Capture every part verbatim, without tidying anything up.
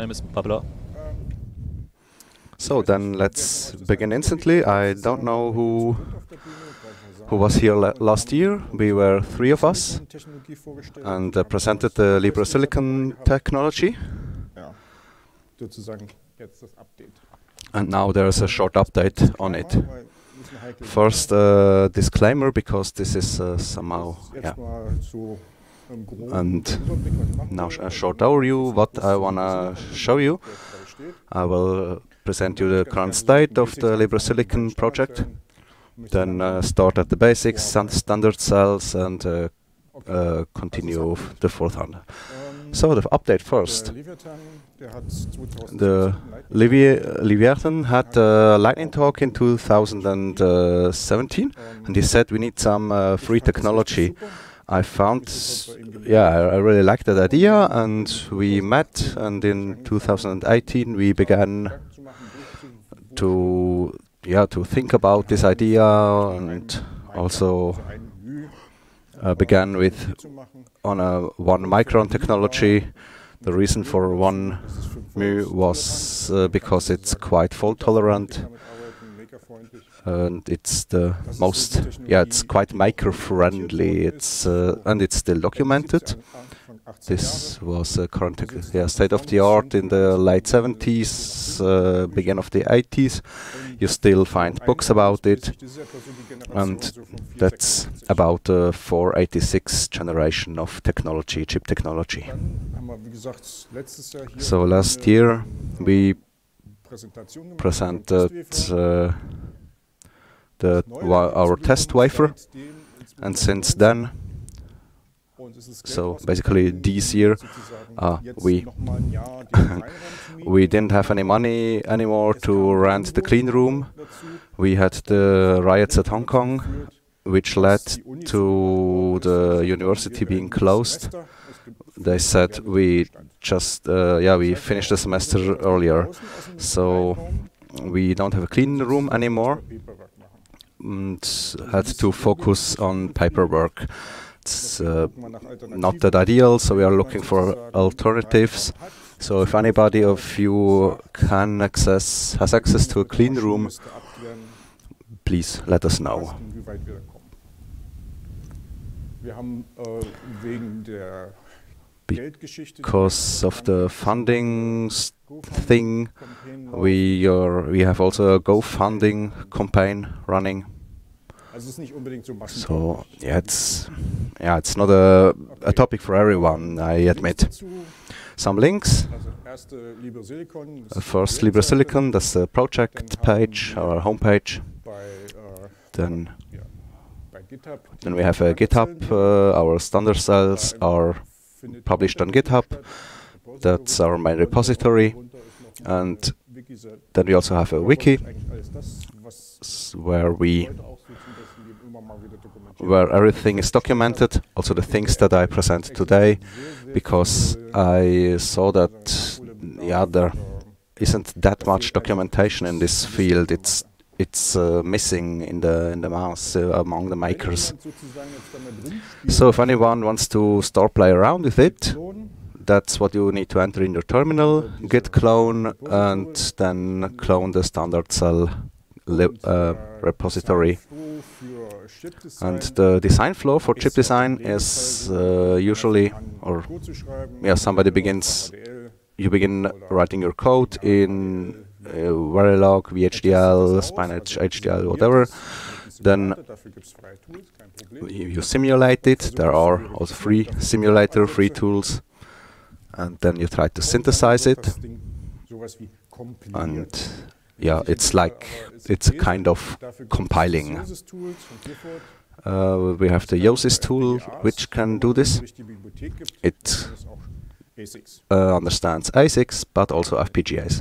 name is Pablo. So then let's begin instantly. I don't know who who was here la last year. We were three of us and uh, presented the LibreSilicon technology. And now there's a short update on it. First, uh, disclaimer, because this is uh, somehow, yeah. And now sh a short overview, what I want to show you. I will uh, present you the current state of the LibreSilicon project, then uh, start at the basics, and standard cells, and uh, uh, continue the fourth one. So the update first. The Leviathan had a lightning talk in two thousand seventeen, and he said we need some uh, free technology. I found, yeah, I, I really liked that idea, and we met, and in two thousand eighteen we began to, yeah, to think about this idea, and also uh, began with on a one micron technology. The reason for one mu was uh, because it's quite fault tolerant, and it's the most, yeah, it's quite maker friendly. It's uh, and it's still documented. This was a current, yeah, state of the art in the late seventies, uh, beginning of the eighties. You still find books about it, and that's about the uh, four eighty-six generation of technology, chip technology. So last year we presented uh, the wa our test wafer, and since then, so basically this year, uh, we we didn't have any money anymore to rent the clean room. We had the riots at Hong Kong, which led to the university being closed. They said we just, uh, yeah, we finished the semester earlier, so we don't have a clean room anymore, and had to focus on paperwork. It's uh, not that ideal, so we are looking for alternatives. So if anybody of you can access, has access to a clean room, please let us know. Because of the funding thing, we are we have also a GoFunding campaign running. So yeah, it's yeah, it's not a a topic for everyone, I admit. Some links. Uh, first, LibreSilicon, that's the project page, our homepage. Then, then we have a GitHub. Uh, our standard cells are published on GitHub. That's our main repository. And then we also have a wiki, where we where everything is documented, also the things that I present today, because I saw that, yeah, there isn't that much documentation in this field. It's it's uh, missing in the in the mass uh, among the makers. So if anyone wants to start play around with it, that's what you need to enter in your terminal, git clone, and then clone the standard cell uh, repository. And the design flow for chip design is uh, usually, or yeah, somebody begins, you begin writing your code in uh, Verilog, V H D L, Spinach, H D L, whatever. Then you, you simulate it. There are also free simulator, free tools. And then you try to synthesize it. And yeah, it's like, it's a kind of compiling. Uh, we have the Yosys tool, which can do this. It uh, understands A SICs, but also F P G As.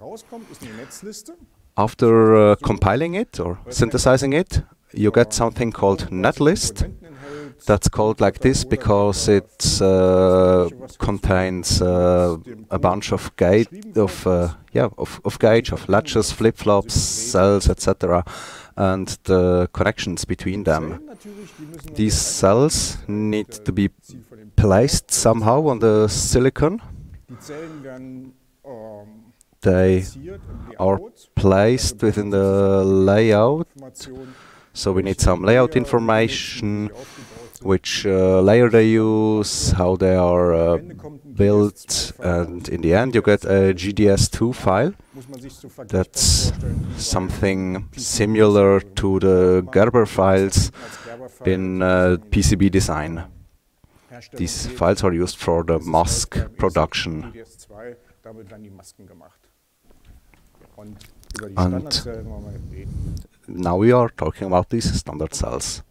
After uh, compiling it or synthesizing it, you get something called netlist. That's called like this because it uh, contains uh, a bunch of gate of uh, yeah of, of gauge of latches, flip flops, cells, et cetera, and the connections between them. These cells need to be placed somehow on the silicon, they are placed within the layout. So we need some layout information, which uh, layer they use, how they are uh, built, and in the end you get a G D S two file. That's something similar to the Gerber files in uh, P C B design. These files are used for the mask production. And now we are talking about these standard cells.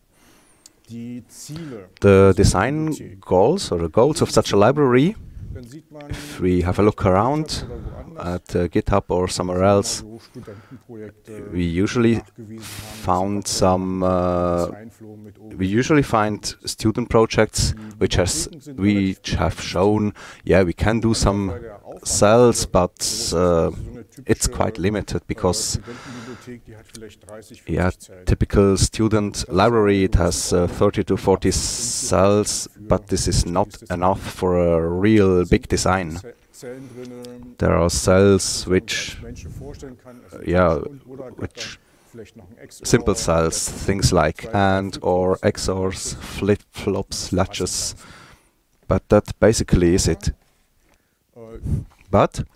The design goals, or the goals of such a library, if we have a look around at uh, GitHub or somewhere else, we usually found some. Uh, we usually find student projects which has which have shown, yeah, we can do some cells, but uh, it's quite limited because, yeah, typical student library, it has uh, thirty to forty cells, but this is not enough for a real big design. There are cells which, uh, yeah, which simple cells, things like AND or X O Rs, flip-flops, latches, but that basically is it. But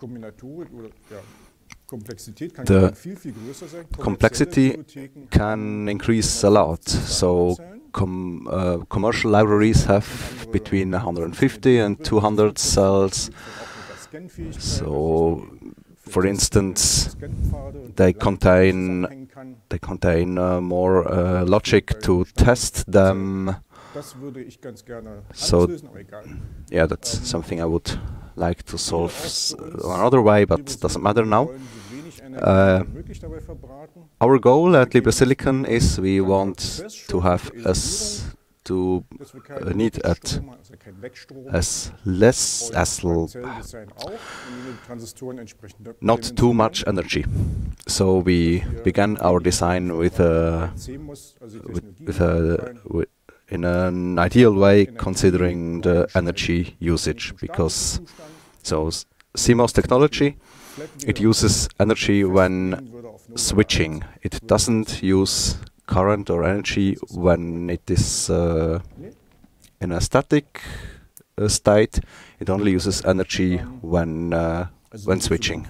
the complexity can increase a lot. So com uh, commercial libraries have between one hundred fifty and two hundred cells. So, for instance, they contain they contain uh, more uh, logic to test them. So, yeah, that's something I would like to solve s another way, but it doesn't matter now. Uh, our goal at LibreSilicon is we want to have us to uh, need at as less as l not too much energy. So we began our design with a with, with a with in an ideal way, considering the energy usage, because so C MOS technology, it uses energy when switching. It doesn't use current or energy when it is uh, in a static uh, state. It only uses energy when uh, when switching.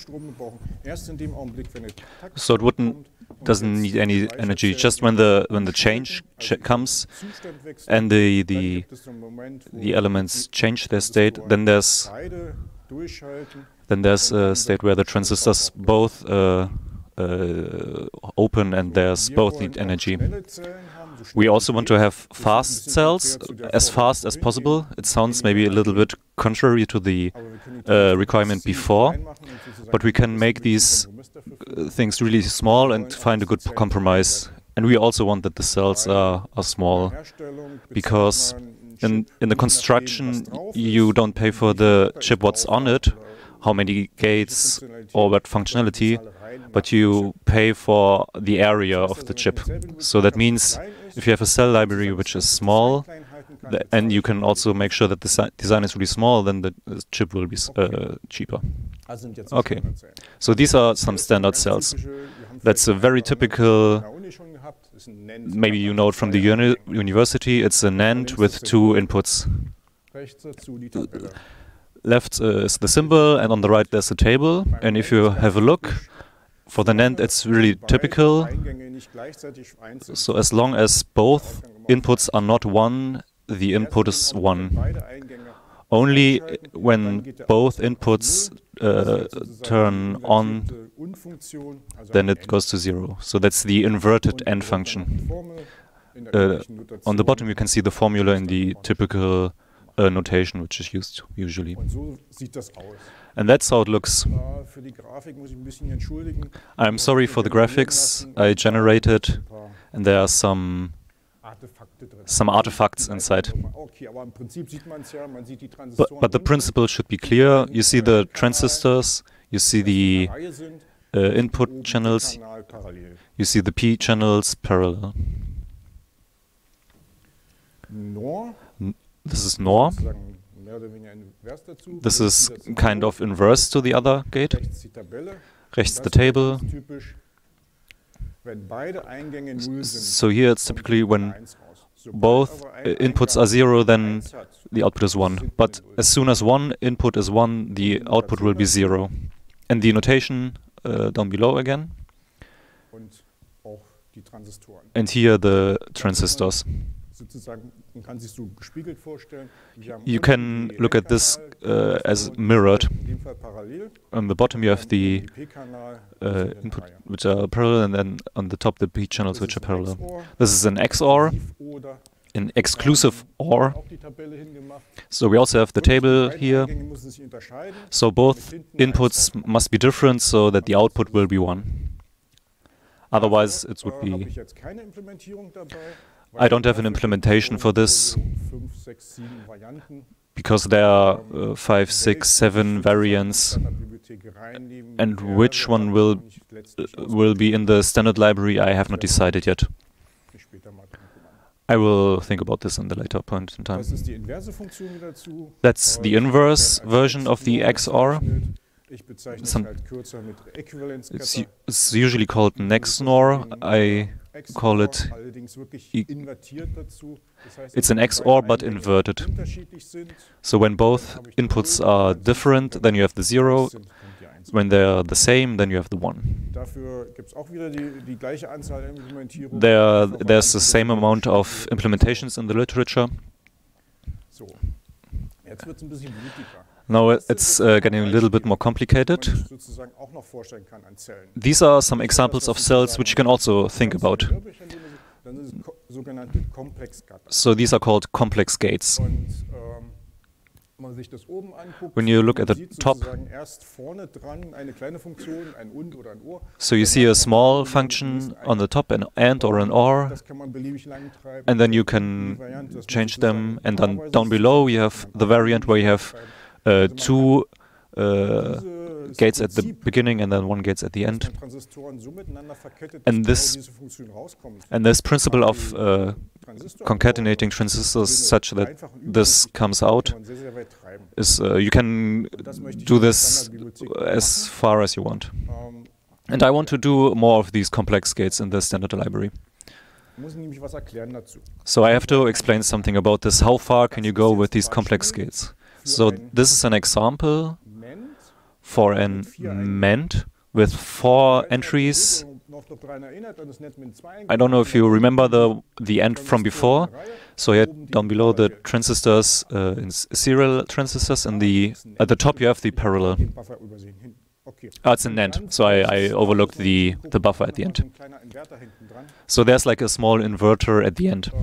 So it wouldn't doesn't need any energy just when the when the change ch comes and the the the elements change their state. Then there's then there's a state where the transistors both uh, uh, open and there's both need energy. We also want to have fast cells, as fast as possible. It sounds maybe a little bit contrary to the uh, requirement before, but we can make these uh, things really small and find a good compromise. And we also want that the cells are, are small, because in, in the construction you don't pay for the chip what's on it, how many gates or what functionality, but you pay for the area of the chip. So that means if you have a cell library which is small, th and you can also make sure that the design is really small, then the uh, chip will be uh, cheaper. Okay, so these are some standard cells. That's a very typical, maybe you know it from the uni university, it's a NAND with two inputs. Left uh, is the symbol, and on the right there's a table. And if you have a look, for the NAND it's really typical. So as long as both inputs are not one, the input is one. Only when both inputs uh, turn on, then it goes to zero. So that's the inverted AND function. Uh, on the bottom you can see the formula in the typical uh, notation which is used usually. And that's how it looks. I'm sorry for the graphics I generated, and there are some some artifacts inside. But, but the principle should be clear. You see the transistors, you see the uh, input channels, you see the P channels parallel. N this is NOR. This is kind of inverse to the other gate. Rechts the table. So here it's typically when both uh, inputs are zero, then the output is one. But as soon as one input is one, the output will be zero. And the notation uh, down below again. And here the transistors. You can look at this uh, as mirrored. On the bottom you have the uh, input which are parallel, and then on the top the P channels which are parallel. This is an X O R, an exclusive O R. So we also have the table here. So both inputs must be different so that the output will be one. Otherwise it would be... I don't have an implementation for this because there are uh, five, six, seven variants, and which one will uh, will be in the standard library I have not decided yet. I will think about this in the later point in time. That's the inverse version of the X O R. Some, it's, it's usually called NEXNOR. I call it, e it's an X O R but inverted. So when both inputs are different, then you have the zero. When they are the same, then you have the one. There, there's the same amount of implementations in the literature. Now it's uh, getting a little bit more complicated. These are some examples of cells which you can also think about. So these are called complex gates. When you look at the top, so you see a small function on the top, an AND or an OR, and then you can change them, and then down below you have the variant where you have uh, two uh, gates at the beginning and then one gates at the end. And this, and this principle of uh, concatenating transistors such that this comes out is uh, you can do this as far as you want. And I want to do more of these complex gates in the standard library. So I have to explain something about this. How far can you go with these complex gates? So this is an example for an MENT with four entries. I don't know if you remember the the end from before. So here down below the transistors uh, in serial transistors, and the at the top you have the parallel. Oh, it's an AND. So I, I overlooked the the buffer at the end. So there's like a small inverter at the end.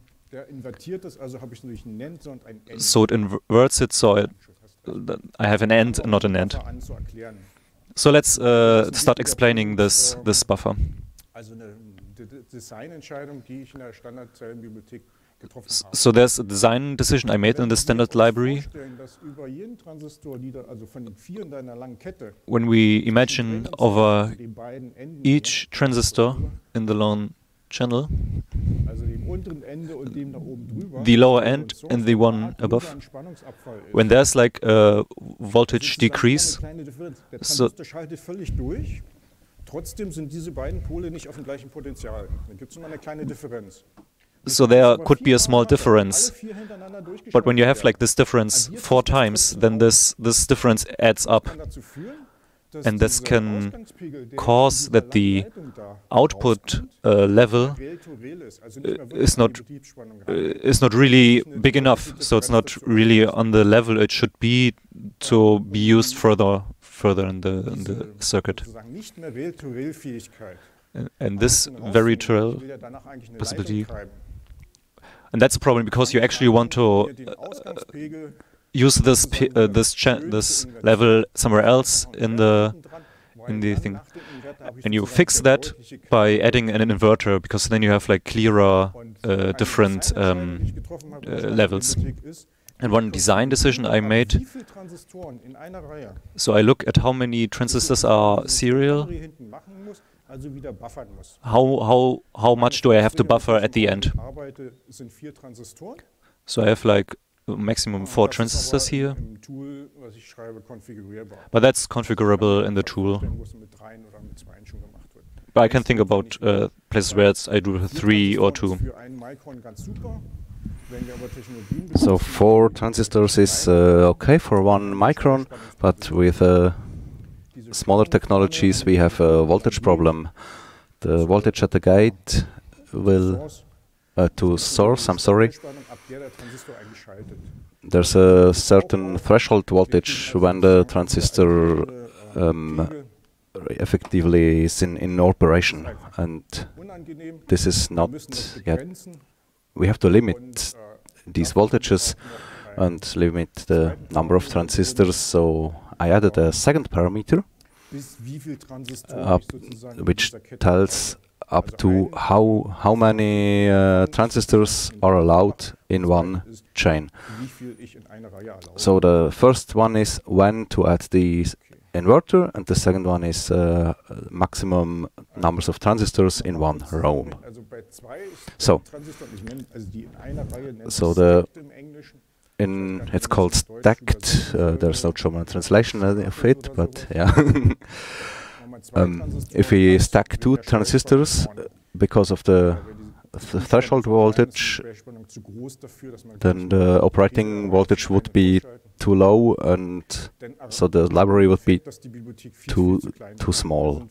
So it inverts it. So it, I have an AND and not an AND. So let's uh, start explaining this this buffer. So there's a design decision I made in the standard library. When we imagine over each transistor in the long channel, the lower end and the one above, when there's like a voltage decrease, so so there could be a small difference, but when you have like this difference four times, then this this difference adds up, and this can cause that the output uh, level uh, is not uh, is not really big enough. So it's not really on the level it should be to be used further further in the in the circuit. And, and this very trill possibility. And that's a problem because you actually want to uh, use this p uh, this cha this level somewhere else in the in the thing, and you fix that by adding an inverter, because then you have like clearer uh, different um, uh, levels. And one design decision I made, so I look at how many transistors are serial. How, how, how much do I have to buffer at the end? So I have like maximum four transistors here, but that's configurable in the tool. But I can think about uh, places where it's I do three or two. So four transistors is uh, okay for one micron, but with uh, smaller technologies we have a voltage problem. The voltage at the gate will uh, to source, I'm sorry. There's a certain threshold voltage when the transistor um, effectively is in, in operation, and this is not yet. We have to limit these voltages and limit the number of transistors, so I added a second parameter up, which tells up to how how many uh, transistors are allowed in one chain. So the first one is when to add the inverter, and the second one is uh, maximum numbers of transistors in one row. So, so the in it's called stacked. Uh, there's no German translation of it, but yeah. um, if we stack two transistors uh, because of the th threshold voltage, then the operating voltage would be too low, and so the library would be too too small.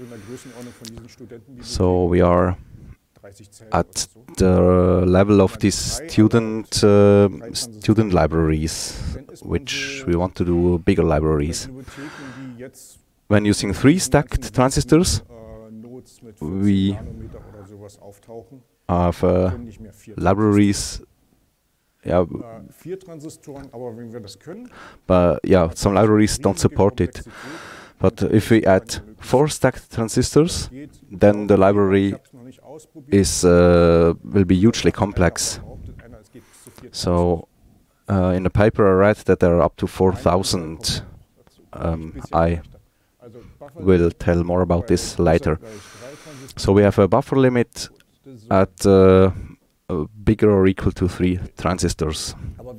So we are at the level of these student uh, student libraries, which we want to do bigger libraries. When using three stacked transistors, we have uh, libraries. Yeah, but yeah, some libraries don't support it. But if we add four stacked transistors, then the library is uh, will be hugely complex. So uh, in the paper I read that there are up to four thousand. Um, I will tell more about this later. So we have a buffer limit at uh, uh, bigger or equal to three transistors.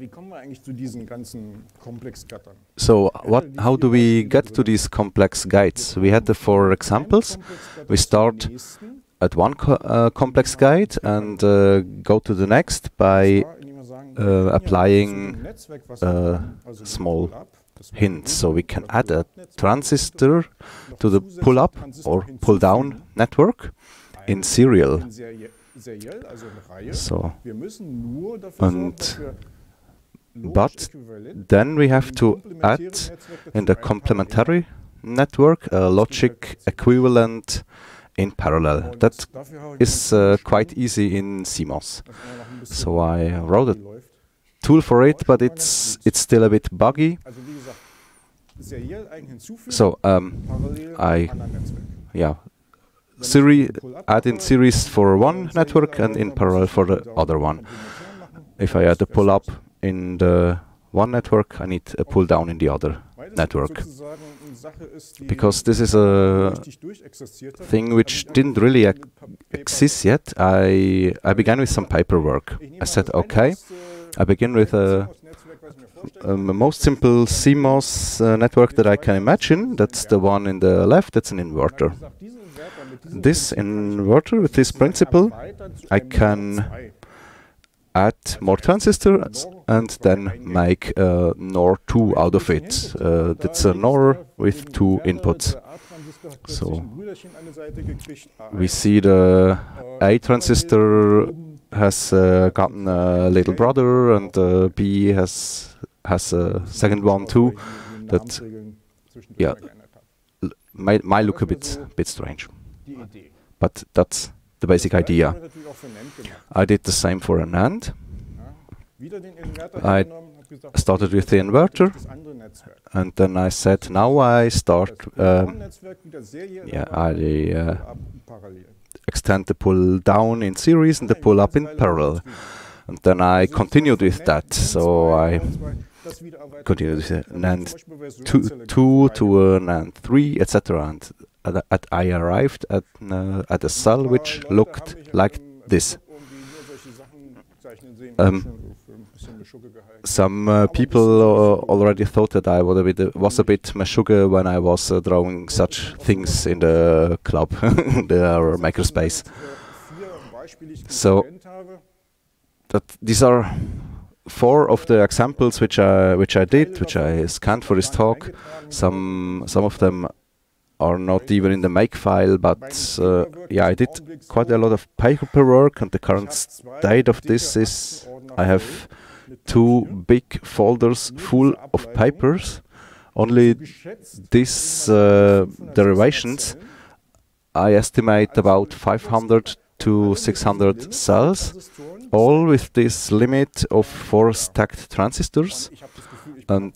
So what? How do we get to these complex gates? We had the four examples. We start at one co uh, complex gate and uh, go to the next by uh, applying uh, small hints. So we can add a transistor to the pull-up or pull-down network in serial. So, and but then we have to add in the complementary network a logic equivalent in parallel. That is uh, quite easy in C MOS. So I wrote a tool for it, but it's it's still a bit buggy. So um, I yeah. Seri add in series for one network and in parallel for the other one. If I add a pull up in the one network, I need a pull down in the other network. Because this is a thing which didn't really ac exist yet, I, I began with some paperwork. I said, okay, I begin with a, a most simple C MOS uh, network that I can imagine. That's the one in the left, that's an inverter. This inverter, with this principle, I can add more transistors and then make a N O R two out of it. Uh, that's a N O R with two inputs. So we see the A transistor has uh, gotten a little brother, and uh, B has has a second one too. That yeah, might might look a bit bit strange. But that's the basic idea. I did the same for an AND. I started with the inverter, and then I said, now I start, um, yeah, I uh, extend the pull down in series and the pull up in parallel. And then I continued with that. So I continued with an AND two, two to an AND three, et cetera. And At, at I arrived at uh, at a cell which looked like this. Um, some uh, people uh, already thought that I would a bit, was a bit Meshuggah when I was uh, drawing such things in the club, the makerspace. So that these are four of the examples which I which I did, which I scanned for this talk. Some some of them are not even in the make file, but uh, yeah, I did quite a lot of paperwork, and the current state of this is I have two big folders full of papers. Only these uh, derivations, I estimate about five hundred to six hundred cells, all with this limit of four stacked transistors. And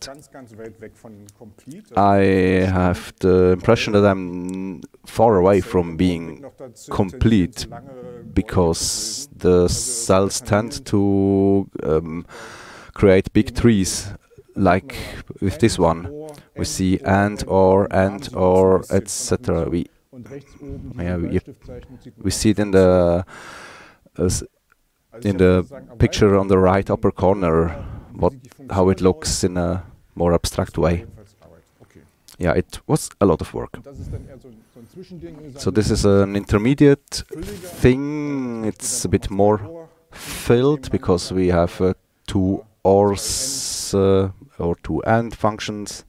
I have the impression that I'm far away from being complete, because the cells tend to um, create big trees, like with this one. We see and, or, and, or, et cetera. We, yeah, we, we see it in the uh, in the picture on the right upper corner, what how it looks in a more abstract way. Yeah, it was a lot of work. So this is an intermediate thing. It's a bit more filled because we have uh, two ors uh, or two and functions.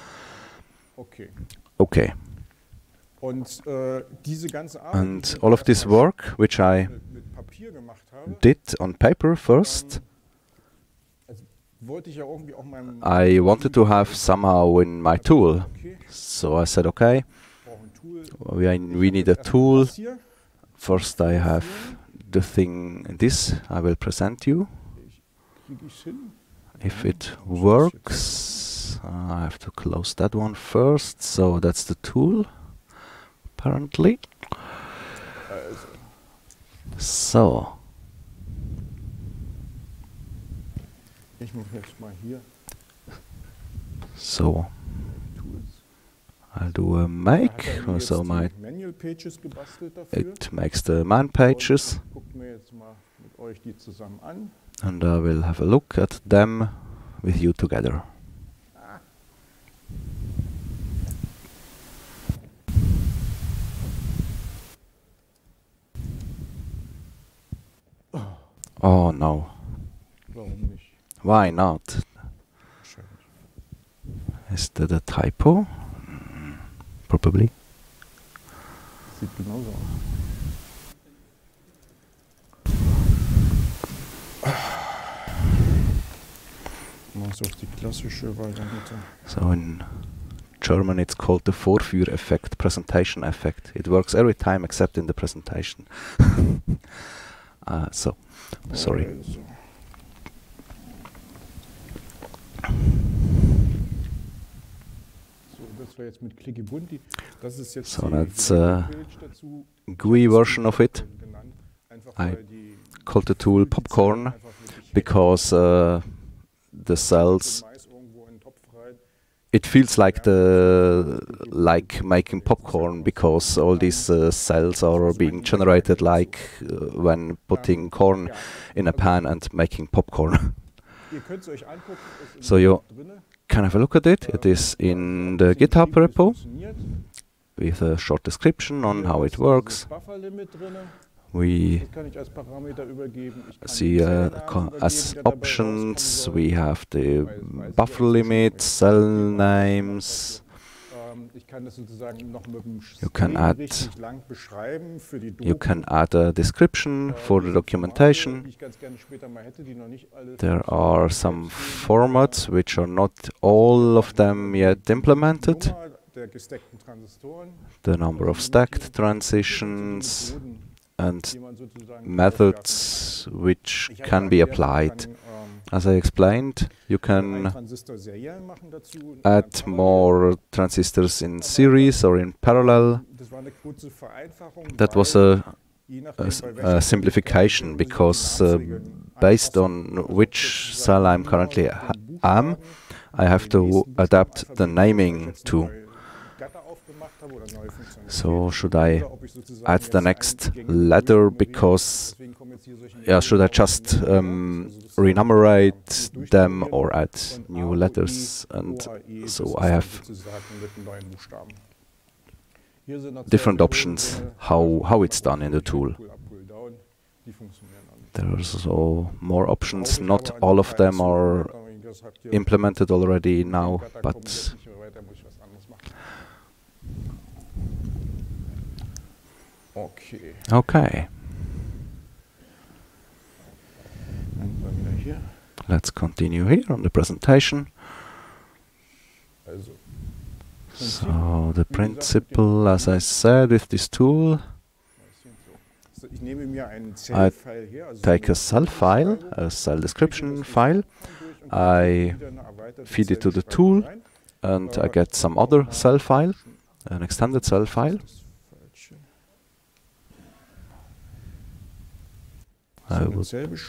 Okay. And all of this work, which I did on paper first, I wanted to have somehow in my tool. So I said, okay, we, we need a tool. First I have the thing, this I will present you. If it works, uh, I have to close that one first. So that's the tool, apparently. So. So I'll do a make, so my it makes the man pages, and I will have a look at them with you together. Oh no. Why not? Is that a typo? Mm, probably. Sieht genauso aus. Das ist die klassische Variante. So in German it's called the Vorführeffekt, presentation effect. It works every time except in the presentation. uh, so, sorry. Also. So that's a G U I version of it. I called the tool Popcorn because uh, the cells, it feels like the like making popcorn, because all these uh, cells are being generated like uh, when putting corn in a pan and making popcorn. So you can have a look at it. It is in the GitHub repo with a short description on how it works. We see uh, as options, we have the buffer limit, cell names. You can add you can add a description for the documentation. There are some formats which are not all of them yet implemented. The number of stacked transitions and methods which can be applied. As I explained, you can add more transistors in series or in parallel. That was a, a, a simplification, because uh, based on which cell I'm currently am, I have to adapt the naming to. So should I add the next letter, because yeah, should I just um, renumerate them or add new letters, and so I have different options how how it's done in the tool. There are also more options. Not all of them are implemented already now, but okay. Let's continue here on the presentation. So the principle, as I said, with this tool, I take a cell file, a cell description file, I feed it to the tool, and I get some other cell file, an extended cell file. I will,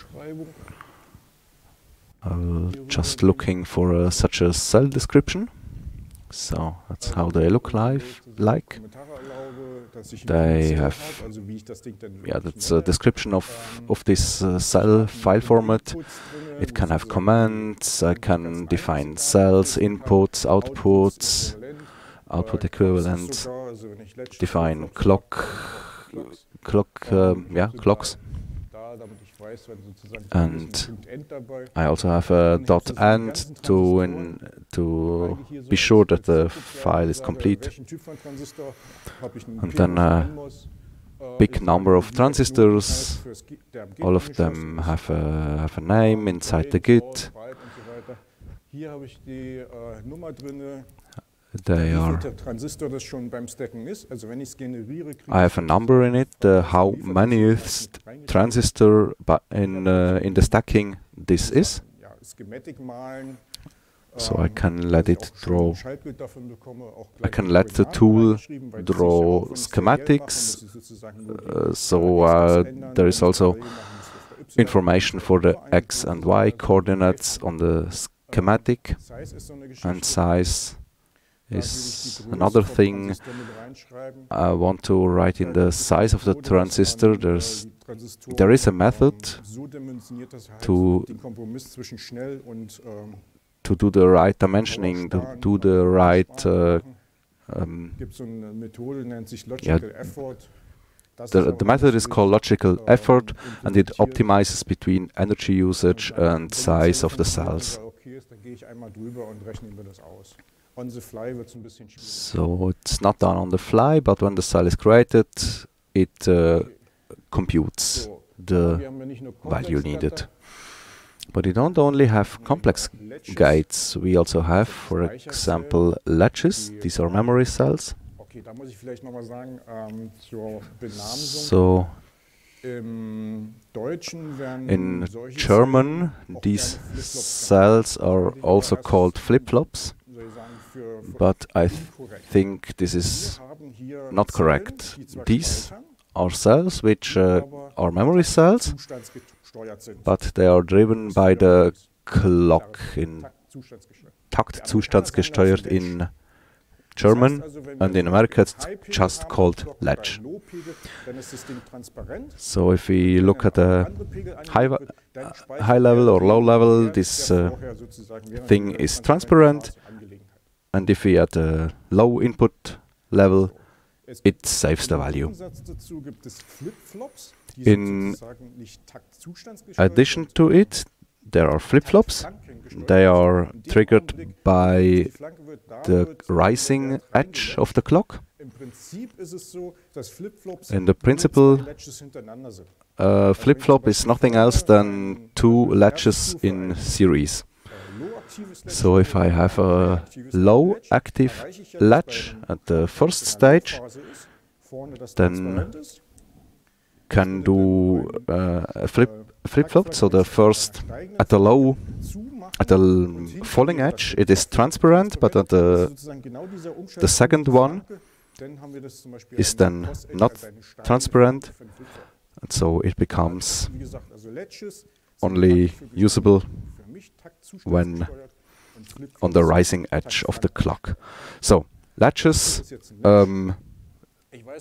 I will just looking for a, such a cell description. So that's how they look live, like. They have, yeah, that's a description of, of this uh, cell file format. It can have comments, I can define cells, inputs, outputs, output equivalent, define clock, clock, um, yeah, clocks. And I also have a dot end to in, to be sure that the file is complete. And then a big number of transistors. All of them have a have a name inside the Git. They are. I have a number in it. Uh, how many transistor in uh, in the stacking this is. So I can let it draw. I can let the tool draw schematics. Uh, so uh, there is also information for the x and y coordinates on the schematic, and size is another thing. I want to write in the size of the transistor. There's there is a method to to do the right dimensioning, to do the right uh, um, yeah, the, the method is called logical effort, and it optimizes between energy usage and size of the cells. So it's not done on the fly, but when the cell is created, it uh, computes the value needed. But we don't only have complex gates, we also have, for example, latches. These are memory cells. So in German, these cells are also called flip-flops. But I th think this is not correct. These are cells which uh, are memory cells, but they are driven by the clock, in Taktzustandsgesteuert in German, and in America it's just called latch. So if we look at the high, uh, high level or low level, this uh, thing is transparent. And if we at a low input level, it saves the value. In addition to it, there are flip-flops. They are triggered by the rising edge of the clock. In the principle, a flip-flop is nothing else than two latches in series. So if I have a low active latch at the first stage, then can do uh, a flip flip-flop. So the first at the low, at the falling edge, it is transparent, but at the the second one is then not transparent, and so it becomes only usable when on the rising edge of the clock. So latches um,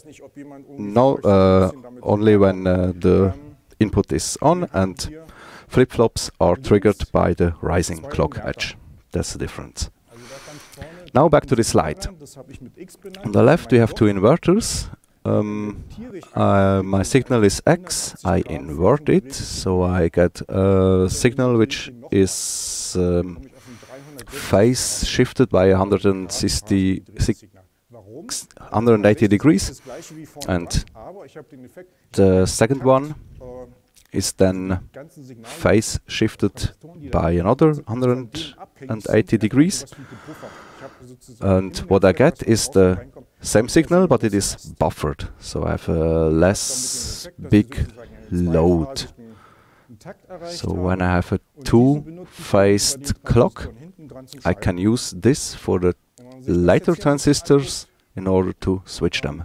no uh, only when uh, the input is on, and flip-flops are triggered by the rising clock edge. That's the difference. Now back to the slide. On the left we have two inverters. Um, uh, my signal is X, I invert it, so I get a signal which is um, phase shifted by one hundred sixty, one hundred eighty degrees, and the second one is then phase shifted by another one hundred eighty degrees, and what I get is the same signal, but it is buffered, so I have a less big load. So when I have a two-phased clock, I can use this for the later transistors in order to switch them.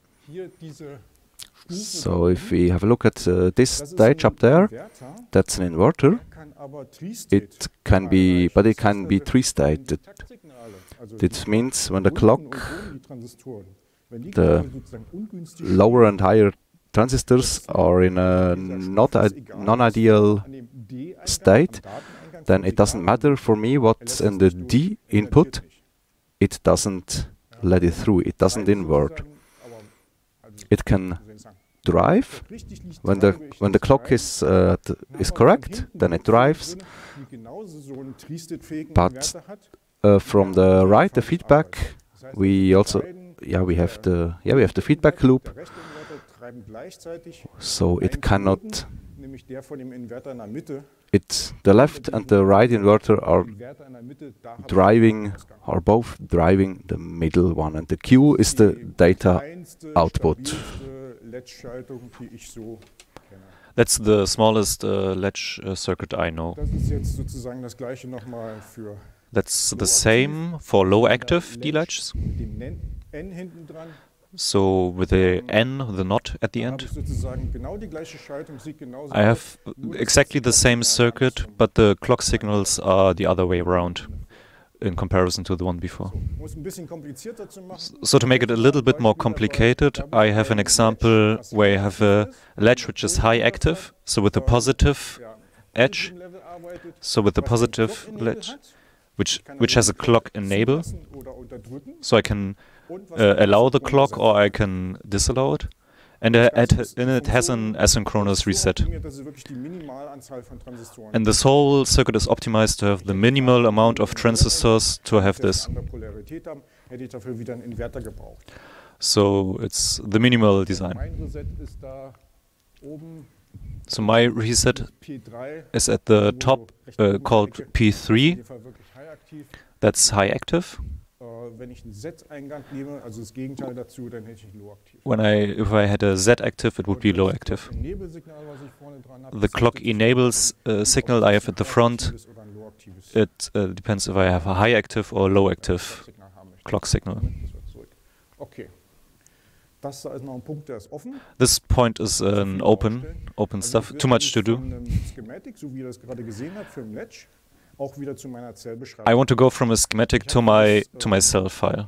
So if we have a look at uh, this stage up there, that's an inverter. It can be, but it can be three-stated. This means when the clock, the lower and higher transistors are in a not a non-ideal state, then it doesn't matter for me what's in the D input. It doesn't let it through. It doesn't invert. It can drive when the when the clock is uh, th is correct, then it drives. But uh, from the right, the feedback, we also yeah we have the yeah we have the feedback loop. So it cannot. It's the left and the right inverter are driving, are both driving the middle one, and the Q is the data output. That's the smallest uh, latch uh, circuit I know. That's the same for low active D-latches. So with the N, the knot at the end, I have exactly the same circuit, but the clock signals are the other way around in comparison to the one before. So to make it a little bit more complicated, I have an example where I have a latch which is high active, so with the positive edge, so with the positive latch, which, which has a clock enable, so I can uh, allow the clock or I can disallow it. And, uh, it, and it has an asynchronous reset. And this whole circuit is optimized to have the minimal amount of transistors to have this. So it's the minimal design. So my reset is at the top, uh, called P three. That's high active. When I, if I had a Z active, it would be low active. The clock enables uh, signal I have at the front, it uh, depends if I have a high active or low active clock signal. This point is an open, open stuff, too much to do. I want to go from a schematic to my to my cell file.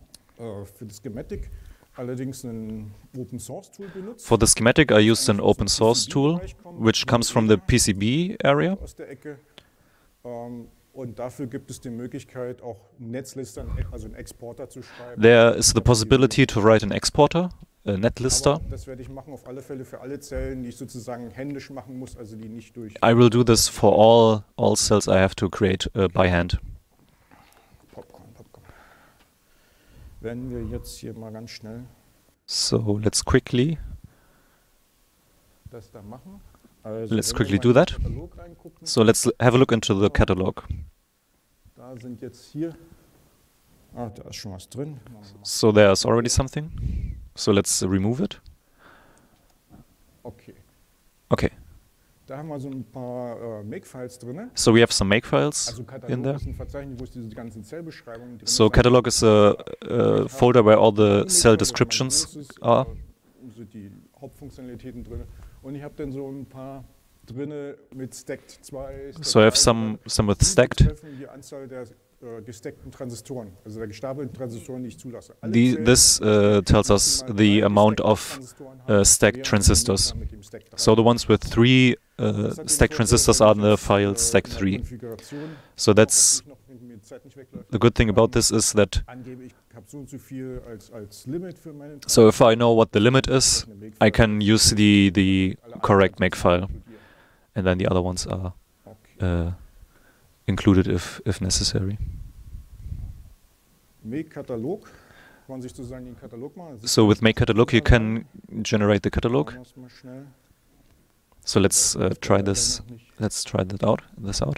For the schematic, I used an open source tool, which comes from the P C B area. There is the possibility to write an exporter, a netlister. I will do this for all, all cells I have to create uh, by hand. So let's quickly, let's quickly do that. So let's have a look into the catalog. So there's already something. So let's uh, remove it. Okay. So we have some Makefiles in there. So catalog is a, a folder where all the cell descriptions are. So I have some some with stacked. The, this uh, tells us the amount of uh, stacked transistors. So the ones with three uh, stack transistors are in the file stack three. So that's the good thing about this is that so if I know what the limit is, I can use the the correct makefile, and then the other ones are uh, included if if necessary. So with make catalog you can generate the catalog. So let's uh, try this. Let's try that out. This out.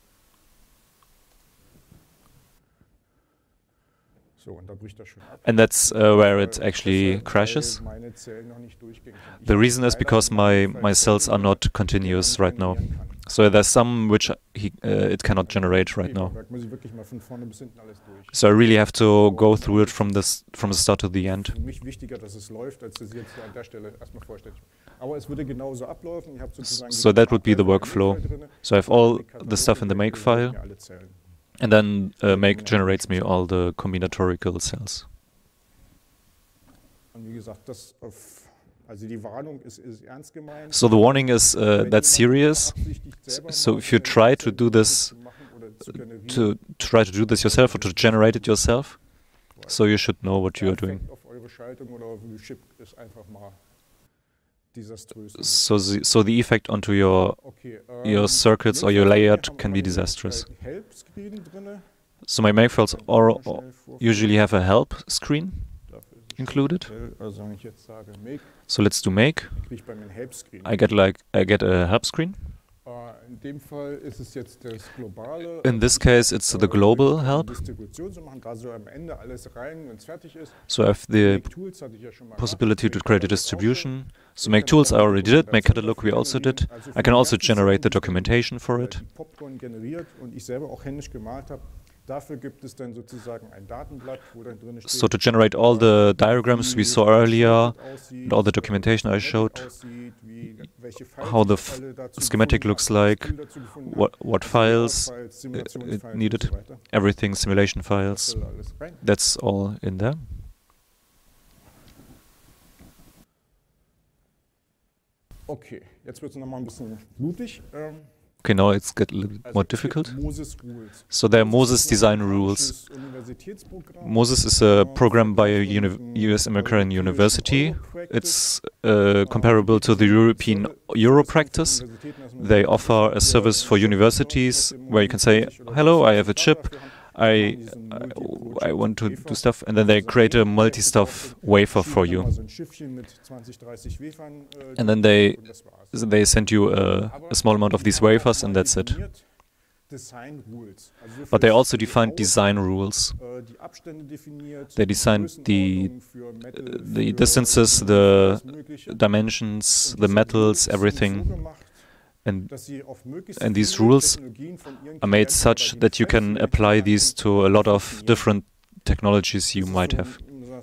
And that's uh, where it actually crashes. The reason is because my my cells are not continuous right now. So there's some which he, uh, it cannot generate right now. So I really have to go through it from this from the start to the end. So that would be the workflow. So I have all the stuff in the make file, and then uh, make generates me all the combinatorial cells. So the warning is uh, that's serious. So if you try to do this, to try to do this yourself or to generate it yourself, so you should know what you are doing. So the, so the effect onto your your circuits or your layout can be disastrous. So my makefiles are, are usually have a help screen included. So let's do make. I get like I get a help screen. In this case, it's the global help. So I have the possibility to create a distribution. So make tools I already did, make catalog we also did. I can also generate the documentation for it. So to generate all the diagrams we saw earlier, and all the documentation I showed, how the f schematic looks like, what, what files it needed, everything, simulation files, that's all in there. Okay, jetzt wird es nochmal ein bisschen blutig. Okay, now it's get a little bit more difficult. So there are Moses design rules. Moses is a program by a U S American university. It's uh, comparable to the European Europractice. They offer a service for universities where you can say, hello, I have a chip, I, I, I want to do stuff, and then they create a multi-stuff wafer for you. And then they they send you a, a small amount of these wafers, and that's it. But they also defined design rules. They designed the, uh, the distances, the dimensions, the metals, everything. And, and these rules are made such that you can apply these to a lot of different technologies you might have.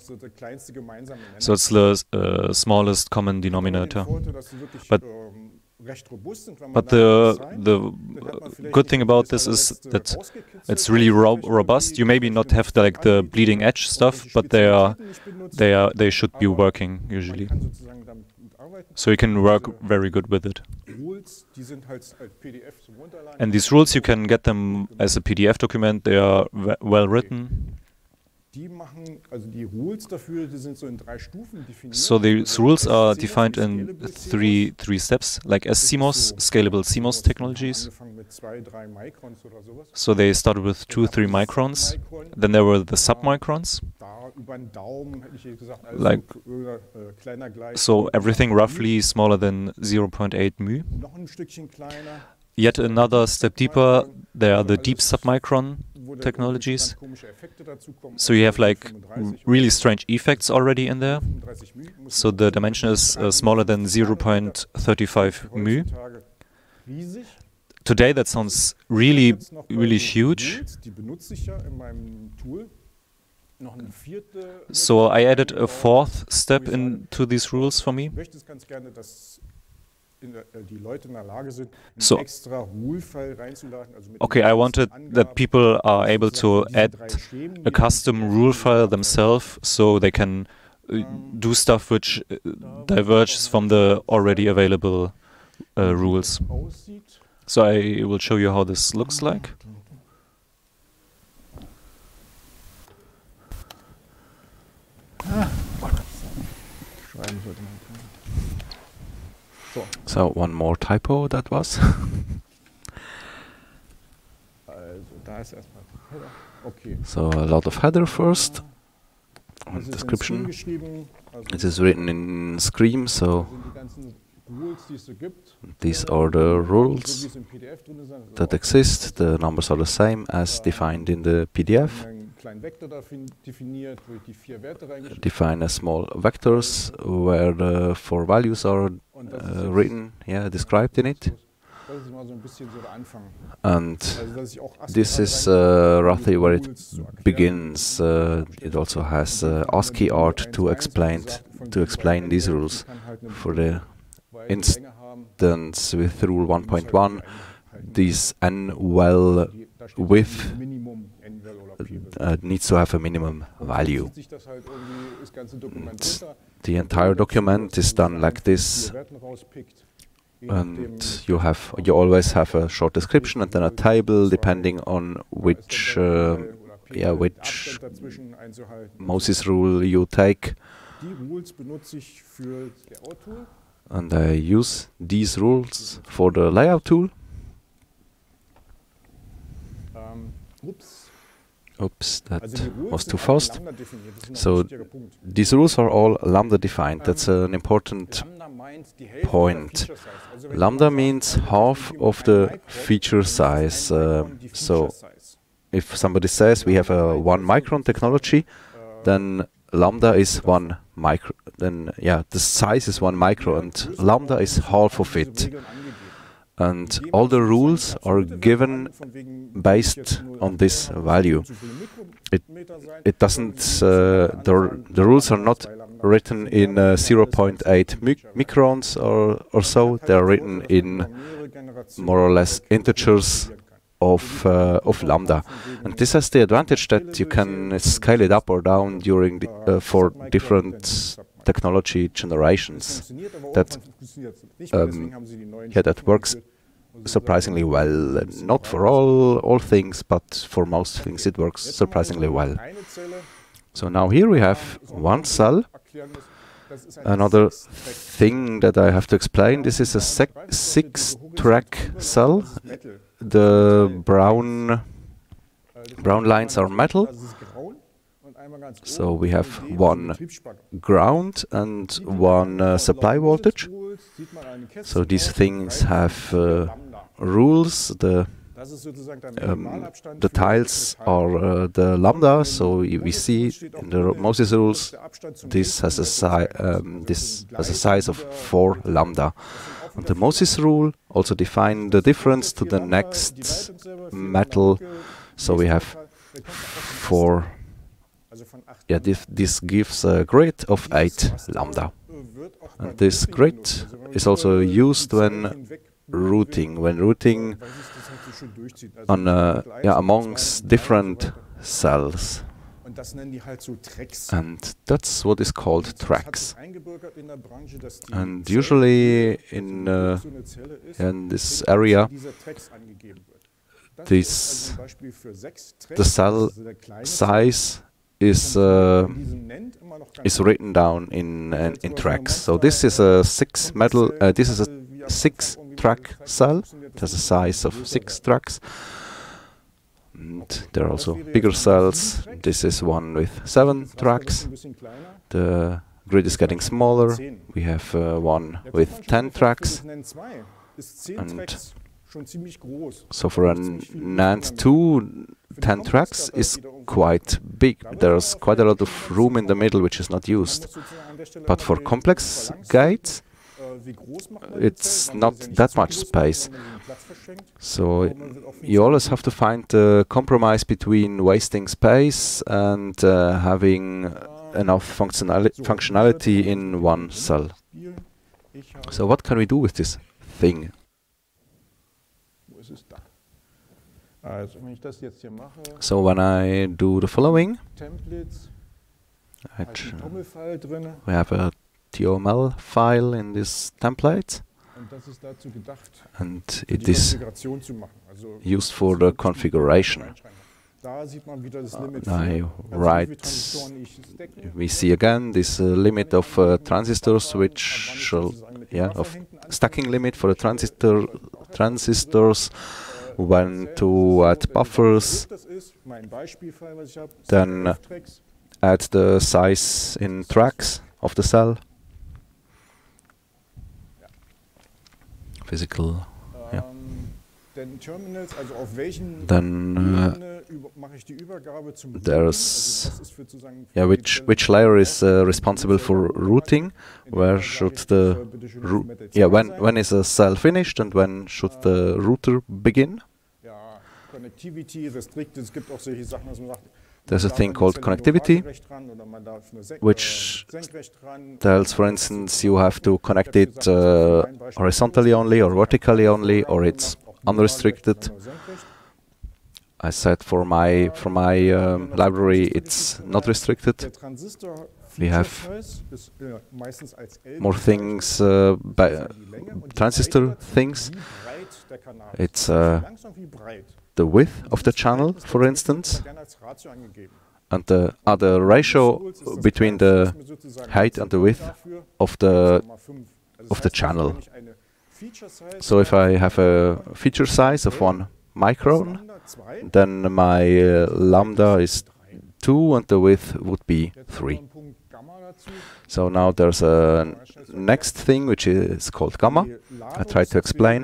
So it's the uh, smallest common denominator. But, but the, the uh, good thing about this is that it's really ro robust. You maybe not have the, like the bleeding edge stuff, but they are, they are, they should be working usually. So you can work very good with it. And these rules, you can get them as a P D F document. They are well written. So these rules are defined in three three steps, like as C MOS, scalable C MOS technologies. So they started with two, three microns. Then there were the submicrons. Like, so everything roughly smaller than zero point eight mu. Yet another step deeper, there are the deep submicron technologies. So you have like really strange effects already in there. So the dimension is uh, smaller than zero point three five mu. Today that sounds really, really huge. So I added a fourth step into these rules for me. So, okay, I wanted that people are able to add a custom rule file themselves, so they can uh, do stuff which uh, diverges from the already available uh, rules. So I will show you how this looks like. So one more typo that was. So a lot of header first. And description. It is written in Scream, so these are the rules that exist. The numbers are the same as defined in the P D F. Define a small vectors where the four values are uh, written, yeah, described in it. And this is uh, roughly where it begins. Uh, it also has uh, ASCII art to explain to explain these rules. For the instance with rule one point one, this n well width uh, needs to have a minimum value. And the entire document is done like this. And you have you always have a short description and then a table depending on which uh, yeah which Moses rule you take. And I use these rules for the layout tool. Oops, that was too fast. So these rules are all lambda defined. That's an important point. Lambda means half of the feature size. Uh, so if somebody says we have a one micron technology, then lambda is one micro. Then yeah, the size is one micro, and lambda is half of it. And all the rules are given based on this value. It it doesn't. Uh, the the rules are not written in uh, zero point eight mic microns or or so. They are written in more or less integers of uh, of lambda, and this has the advantage that you can scale it up or down during the, uh, for different technology generations. That um, yeah, that works surprisingly well. Not for all all things, but for most things it works surprisingly well. So now here we have one cell. Another thing that I have to explain, this is a six-track cell. The brown brown lines are metal. So we have one ground and one uh, supply voltage. So these things have uh, rules. The um, the tiles are uh, the lambda. So we see in the Moses rules this has a si um, this has a size of four lambda. And the Moses rule also define the difference to the next metal. So we have four. Yeah, this, this gives a grid of eight lambda. And this grid is also used when routing, when routing on uh, yeah, amongst different cells. And that's what is called tracks. And usually in, uh, in this area, this, the cell size is uh, is written down in uh, in tracks. So this is a six metal. Uh, this is a six track cell. It has a size of six tracks. And there are also bigger cells. This is one with seven tracks. The grid is getting smaller. We have uh, one with ten tracks. And so for an NAND two, ten tracks is quite big. There's quite a lot of room in the middle which is not used. But for complex gates, it's not that much space. So you always have to find a compromise between wasting space and uh, having enough functionali functionality in one cell. So what can we do with this thing? So when I do the following, I we have a T O M L file in this template. and it is used for the configuration. I write, we see again this uh, limit of uh, transistors, which shall, yeah, of stacking limit for the transistor transistors. When to add buffers, then add the size in tracks of the cell. Physical, yeah. Then uh, there's yeah, which which layer is uh, responsible for routing? Where should the yeah when when is a cell finished and when should the router begin? There's a thing called connectivity, which tells, for instance, you have to connect it uh, horizontally only or vertically only, or it's unrestricted. I said for my for my um, library it's not restricted. We have more things, uh, by transistor things. It's uh, the width of the channel, for instance, and the other ratio between the height and the width of the of the channel. So if I have a feature size of one micron, then my uh, lambda is two and the width would be three. So now there's a next thing which is called gamma. I try to explain.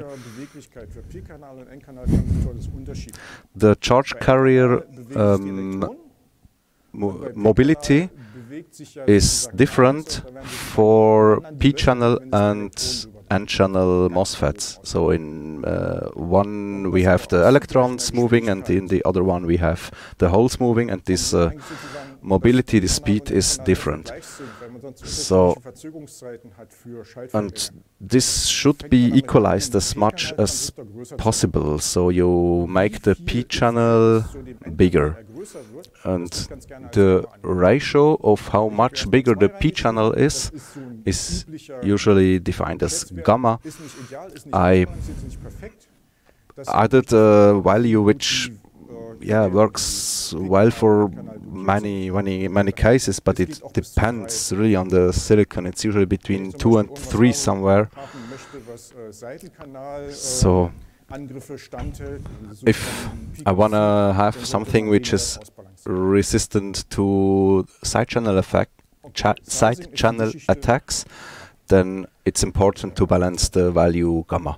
The charge carrier um, mo mobility is different for p-channel and n-channel MOSFETs. So in uh, one we have the electrons moving, and in the other one we have the holes moving, and this uh, mobility, the speed is different. So, and this should be equalized as much as possible. So you make the p-channel bigger, and the ratio of how much bigger the p-channel is is usually defined as gamma. I added a value which yeah works well for many many many cases, but it depends really on the silicon. It's usually between two and three somewhere. So if I wanna have something which is resistant to side channel effect cha side channel attacks, then it's important to balance the value gamma.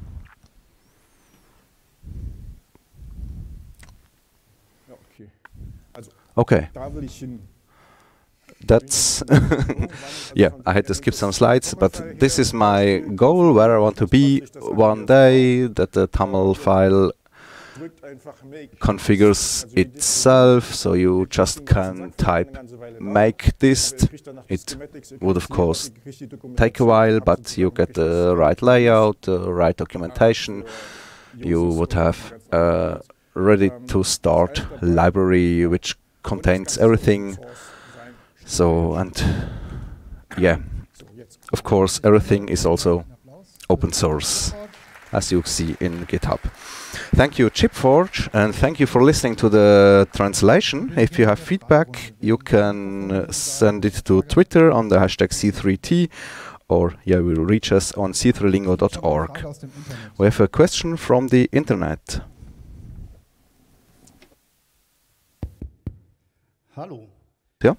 Okay, that's yeah, I had to skip some slides, but this is my goal, where I want to be one day, that the TAML file configures itself, so you just can type make dist. It would of course take a while, but you get the right layout, the right documentation. You would have a ready to start library which contains everything. So, and yeah, of course everything is also open source, as you see in GitHub. Thank you, ChipForge, and thank you for listening to the translation. If you have feedback, you can send it to Twitter on the hashtag C three T, or yeah, you will reach us on c three lingo dot org. We have a question from the internet. Hallo. Yeah.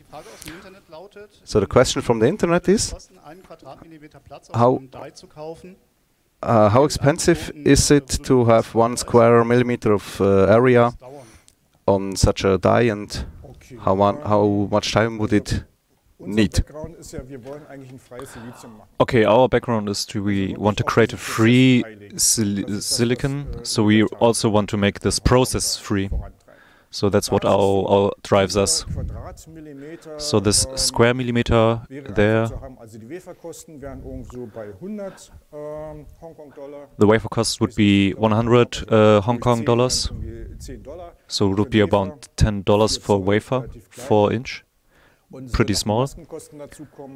So the question from the internet is, how, uh, how expensive is it to have one square millimeter of uh, area on such a die, and how, one, how much time would it need? Okay, our background is to we want to create a free sil silicon, so we also want to make this process free. So that's what our, our drives us. So this square millimeter there, the wafer cost would be one hundred uh, Hong Kong dollars. So it would be about ten dollars for wafer, four inch, pretty small.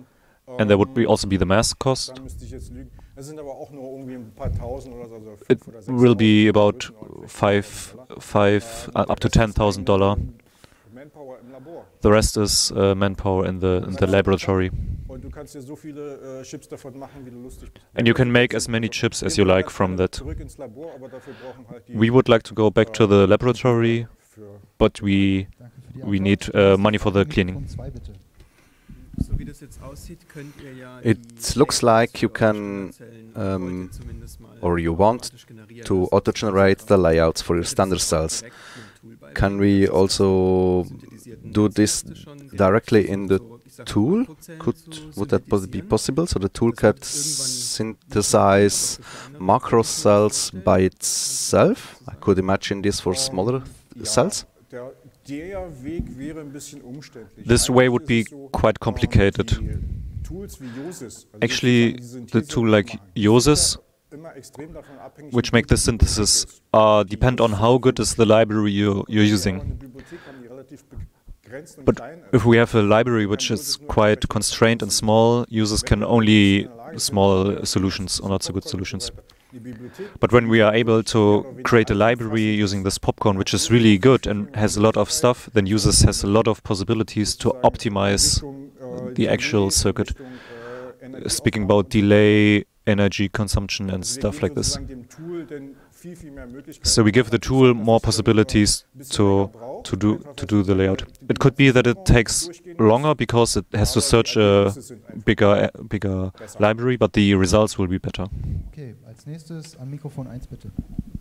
and there would be also be the mask cost. Da müsste ich jetzt lügen. Das sind aber auch nur irgendwie ein paar tausend oder so, also It fünf oder will be sechstausend about Euro, five, five, uh, up to ten thousand dollar. Manpower im Labor. The rest is uh, manpower in the in the laboratory, Und du kannst dir so viele äh, Chips davon machen, wie du lustig bist. and you can make as many chips as you like from that. Zurück ins Labor, aber dafür brauchen halt die We would like to go back to the laboratory, für but we Danke für die we Antwort. need uh, money for the cleaning. Mikrofon zwei, bitte. So wie das jetzt aussieht, könnt ihr ja It die looks like you Layouts can, für eure Standardzellen um, heute zumindest mal or you want automatisch generieren to lassen. auto-generate the layouts for your Könnt ihr standard das auch cells. direkt mit dem Tool Can we beibringen? also Synthetisierten do this Texte schon direkt directly in the so, ich sag mal, tool? Makrozen Could zu would that pos- be synthetisieren? possible? So the tool Das wird could irgendwann synthesize nicht macro cells vereinfacht by werden. itself. I could imagine this for smaller Ja, cells. Der, der Weg wäre ein bisschen umständlich. This way would be Eigentlich ist es so, quite complicated. ähm, die Tools wie Yosis, also Actually, sozusagen die the Synthese tool like machen, die sind Yosis, ja immer extrem davon abhängig, which wie make gut the die Bibliothek synthesis, ist. uh, depend on how good is the library you, you're Aber using. eine Bibliothek haben die relativ begrenzt und But klein. if we have a library which is quite constrained and small, users can only small solutions or not so good solutions. Die Bibliothek But when we are able to create a library using this popcorn, which is really good and has a lot of stuff, then users has a lot of possibilities to optimize Richtung, äh, the actual Delay, circuit. Richtung, äh, Energieaufwand. Speaking about delay, energy consumption and Also wir stuff geben like this. sozusagen dem Tool denn viel, viel mehr Möglichkeiten. So we give the tool more possibilities to to do to do the layout. It could be that it takes longer because it has to search a bigger uh, bigger library, but the results will be better. Okay, als nächstes an Mikrofon eins, bitte.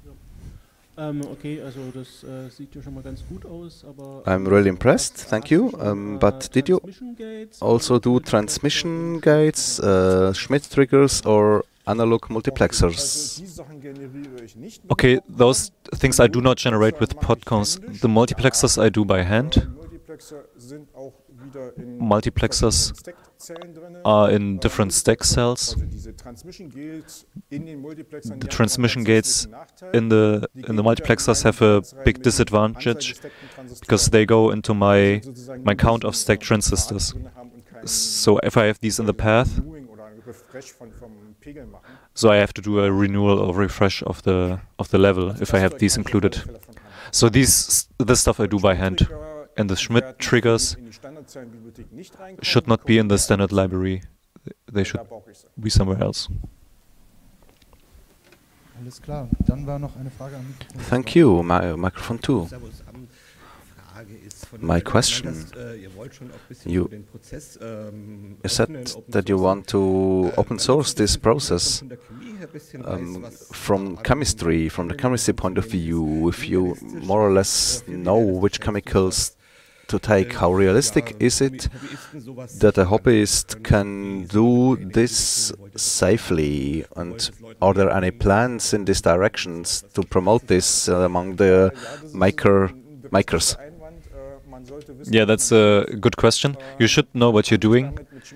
Ähm, okay, also das äh, sieht ja schon mal ganz gut aus, aber I'm really impressed, thank you. Um, but did you also do transmission gates, uh, Schmidt triggers, or analog multiplexers? Also die Sachen generiere ich nicht mit Okay, dem those things I do not generate with Podcons. The multiplexers I do by hand. Multiplexer sind auch wieder in Multiplexers verschiedenen Stackzellen drinne. are in different stack cells. Also diese Transmission Gates in den Multiplexern, The die haben transmission einen gates zusätzlichen Nachteil. in the Die in gehen the multiplexers have a big disadvantage because they go into my sozusagen my nur count of diesen, stacked äh, transistors. drinne haben und keinen So if I have these in the path, Renewing oder ein Refresh von, vom Pegel machen. so I have to do a renewal or refresh of the of the level if I have these included. So these this stuff I do by hand, and the Schmidt triggers should not be in the standard library. They should be somewhere else. Alles klar. Dann war noch eine Frage an Mikrofon zwei. Thank you, mi microphone two. Servus, ähm, Frage ist von My weil du question, meintest, äh, ihr wollt schon auch ein bisschen you- so den Prozess, ähm, You said öffnen, Open that you Sourcen. want to Äh, open wenn ich source so ein this bisschen process. von der Chemie her ein bisschen Um, weiß, was from da chemistry, an from the Anwendungen chemistry point of funktionieren, view, ist es if you realistisch, more or äh, less für know realistisch which ist chemicals sowas, to take, äh, how realistic ja, is it Hobbyisten sowas that a sichern hobbyist können, can wie so do eine this Energieeffizienz wollt ihr safely? wollt And es Leuten are there any beibringen? plans in this directions to promote this uh, among the maker makers? Yeah, that's a good question. You should know what you're doing.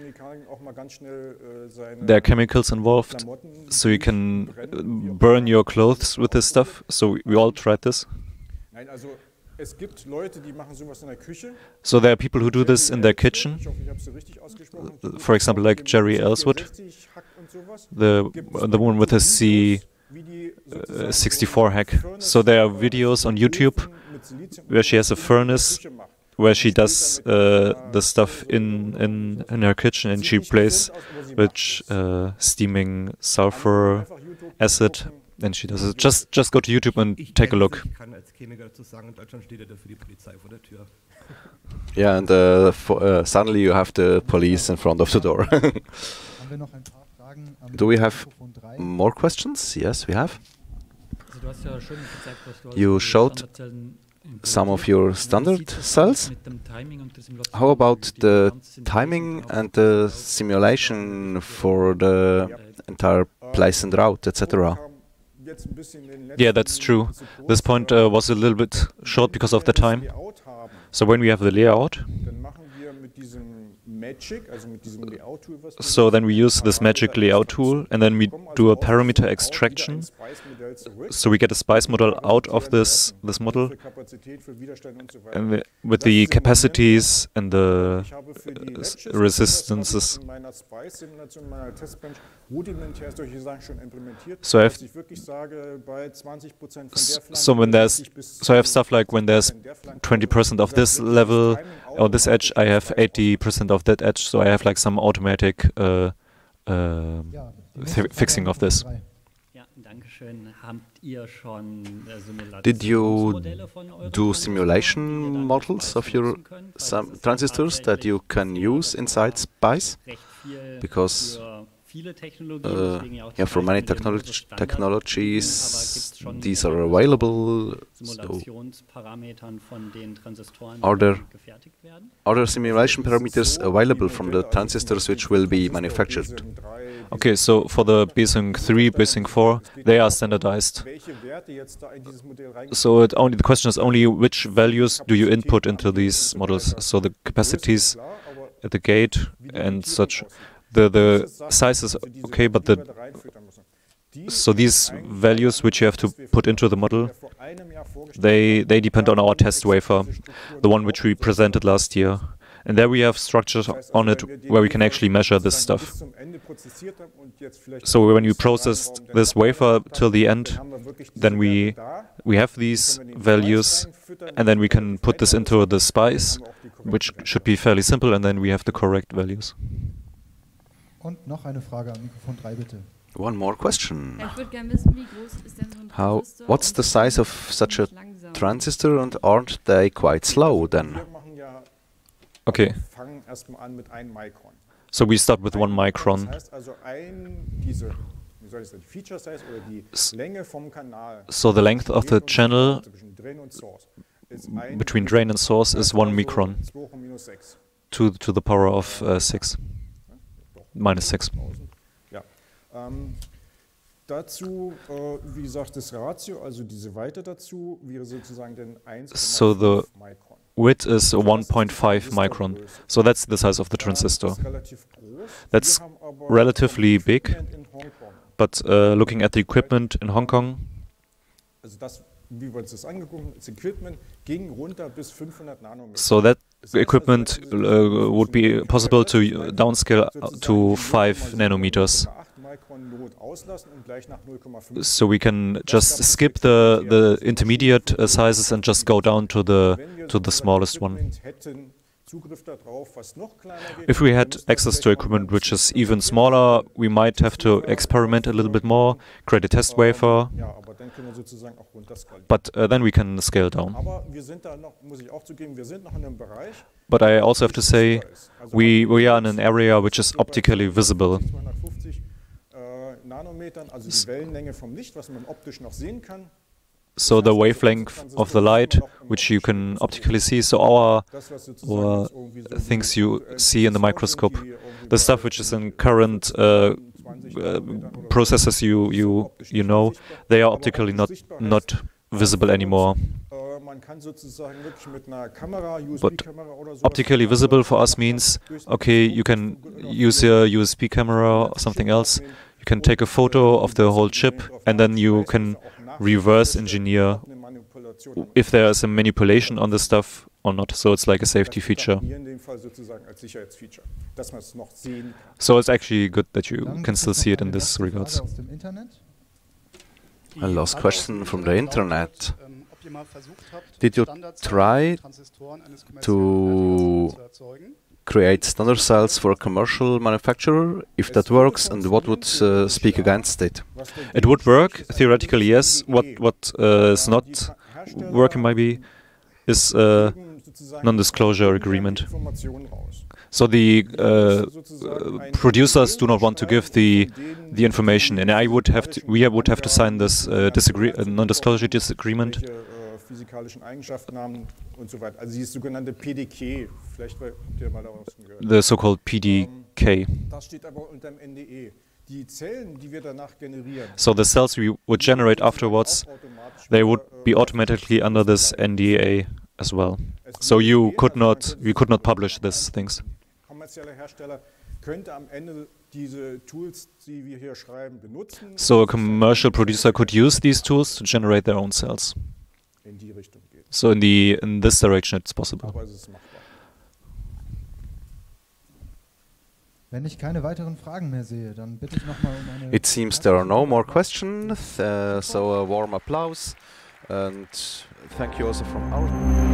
There are chemicals involved, so you can uh, burn your clothes with this stuff. So we all tried this. Nein, also es gibt Leute, die machen sowas in der Küche. So there are people who do this in their kitchen. Ich hoffe, ich habe es richtig ausgesprochen. Uh, For example, like Jerry Ellswood, the the one with his C uh, sixty-four hack. So there are videos on YouTube where she has a furnace where she does uh, the stuff in, in in her kitchen, and she plays with uh, steaming sulfur acid, and she does it. Just just go to YouTube and Ich take a kenne look. es, ich kann als Chemiker dazu sagen, in Deutschland steht ja dafür die Polizei vor der Tür. Yeah, and uh, for, uh, suddenly you have the police in front of the door. Haben wir noch ein paar Fragen am Do we have Mikrofon drei? More questions? Yes, we have. Also du hast ja schön gezeigt, was du alles You für die showed Standardzellen some of implementierst. your Wie standard sieht das aus cells. mit dem Timing und der Simulation How about für die the ganze Synthese timing und auch and für the die simulation for the entire place and route, et cetera? Yeah, that's true. This point uh, was a little bit short because of the time. So when we have the layout, Dann machen wir mit diesem Magic, also mit diesem Layout-Tool, was wir so then we use this nutzen, magic layout tool, and then we do a parameter extraction so we get a SPICE model out of this this model, and the, with the capacities and the uh, s- resistances. So I have s- so when there's so I have stuff like when there's twenty percent of this level or this edge, I have eighty percent of that edge. So I have like some automatic uh, uh, Ja, die fi- nächste Frage fixing an of this. Mikrofon drei. Ja, danke schön. Habt ihr schon äh, Did you Simulationsmodelle von euren do Transistoren, simulation die ihr dann models SPICE of your nutzen könnt? Weil some das ist transistors that you can tatsächlich use inside SPICE? recht viel Because für viele Technologien, uh, deswegen ja auch yeah, zum for many Beispiel die technolog Standard- technologies, aber gibt's schon these are irgendwelche available. So Simulationsparametern von den Transistoren, die Are there dann gefertigt werden? are there simulation parameters available from the transistors which will be manufactured? Okay, so for the B sync three, B sync four, they are standardized. So it only the question is only which values do you input into these models. So the capacities at the gate and such. The the size is okay, but the so these values which you have to put into the model, they they depend on our test wafer, the one which we presented last year. And there we have structures on it where we can actually measure this stuff. So when we processed this wafer till the end, then we we have these values, and then we can put this into the SPICE, which should be fairly simple, and then we have the correct values. Und noch eine Frage an Mikrofon drei, bitte. One more question. Ja, ich würde gerne wissen, wie groß ist denn so ein How? Transistor What's und the size of ziemlich such a langsam? transistor, and aren't they quite slow then? Okay, fangen erstmal an mit einem Mikron. so we start with one micron. Das heißt also ein, diese, wie soll ich sagen, die Feature Size oder die S- Länge vom Kanal So the length of the channel zwischen Drain und Source ist ein between drain and source is one micron zwei hoch minus sechs. to to the power of uh, six minus six. Ja. Ähm, dazu, äh, wie gesagt, das Ratio, also diese Weite dazu, wäre sozusagen dann eins Komma fünf So the Mikron. width is one point five micron. So that's the size of the transistor. Das ist relativ groß. That's Wir haben aber relatively vom big. Equipment in Hongkong, But uh, looking at the equipment in Hong Kong, also das, wie wir uns das angeguckt haben, das Equipment ging runter bis fünfhundert Nanometer. so that equipment uh, would be possible to uh, downscale to five nanometers. So we can just skip the the intermediate uh, sizes and just go down to the to the smallest one. If we had access to equipment which is even smaller, we might have to experiment a little bit more, create a test wafer, but uh, then we can scale down. But I also have to say, we we are in an area which is optically visible. S- So the wavelength of the light, which you can optically see, so our, our things you see in the microscope, the stuff which is in current uh, uh, processors you you you know, they are optically not not visible anymore. But optically visible for us means, okay, you can use a U S B camera or something else. You can take a photo of the whole chip, and then you can reverse engineer if there is a manipulation on the stuff or not. So it's like a safety feature. So it's actually good that you Dann can gibt still es see noch it in eine this letzte regards. Frage aus dem Internet. A last question from the internet. Did you try to create standard cells for a commercial manufacturer? If that works, and what would uh, speak against it? It would work theoretically, yes. What what uh, is not working maybe is a non-disclosure agreement. So the uh, uh, producers do not want to give the the information, and I would have to, we would have to sign this uh, disagree uh, non-disclosure disagreement. Physikalischen Eigenschaften haben und so weiter. Also dieses sogenannte P D K, vielleicht habt ihr mal davon gehört. The so-called P D K. Das steht aber unter dem N D E. Die Zellen, die wir danach generieren, So the cells we would generate afterwards, they would be automatically under this N D A as well. So you could not, you could not publish these things. kommerzieller Hersteller könnte am Ende diese Tools, die wir hier schreiben, benutzen. So a commercial producer could use these tools to generate their own cells. In die Richtung geht. So in the in this direction it's possible. Aber es ist machbar. Wenn ich keine weiteren Fragen mehr sehe, dann bitte ich nochmal um eine... It seems there are no more questions, uh, so a warm applause, and thank you also from our...